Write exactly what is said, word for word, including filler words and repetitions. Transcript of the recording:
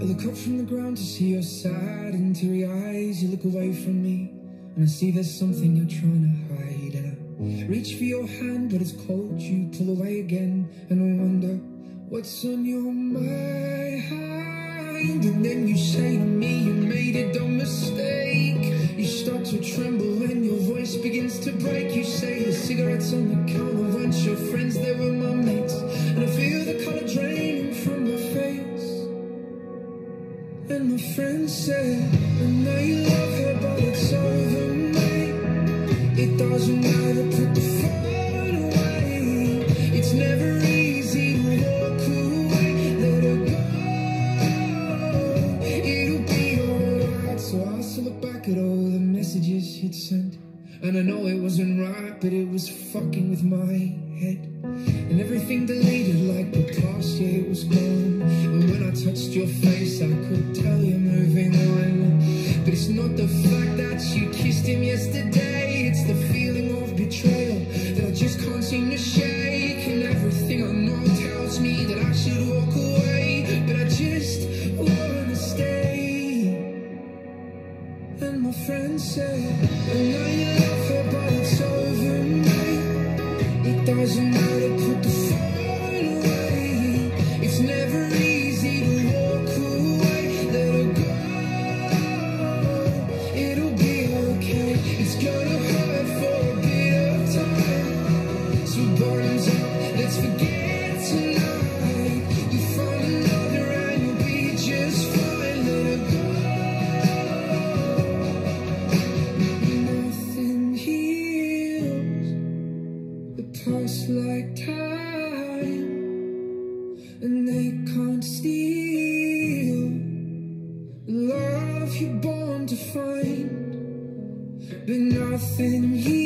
look up from the ground to see your sad and teary eyes. You look away from me and I see there's something you're trying to hide. And I reach for your hand but it's cold, you pull away again. And I wonder what's on your mind. And then you say to me you made a dumb mistake. You start to tremble and your voice begins to break. You say the cigarettes on the counter weren't your friends, they were my mates. And I feel the colour draining from my face. And my friend said, I know you love her but it's over, mate. It doesn't matter, put the phone away. It's never easy to walk away. Let her go, it'll be alright. So I still look back at all the messages you'd sent. And I know it wasn't right, but it was fucking with my head. And everything deleted like the past, yeah, it was gone. And when I touched your face, I could tell you're moving on. But it's not the fact that you kissed him yesterday, it's the feeling of betrayal that I just can't seem to shake. And everything I know tells me that I should walk away, but I just wanna stay. And my friend said, I know you love her but it's over, mate. It doesn't matter, put the phone away. It's never easy to walk away. Let her go, it'll be okay. It's gonna hurt for a bit of time. So bottoms up, let's forget tonight. You find another and you'll be just fine. Let her go. Nothing heals the past like time, and they can't steal the love you're born to find. But nothing heals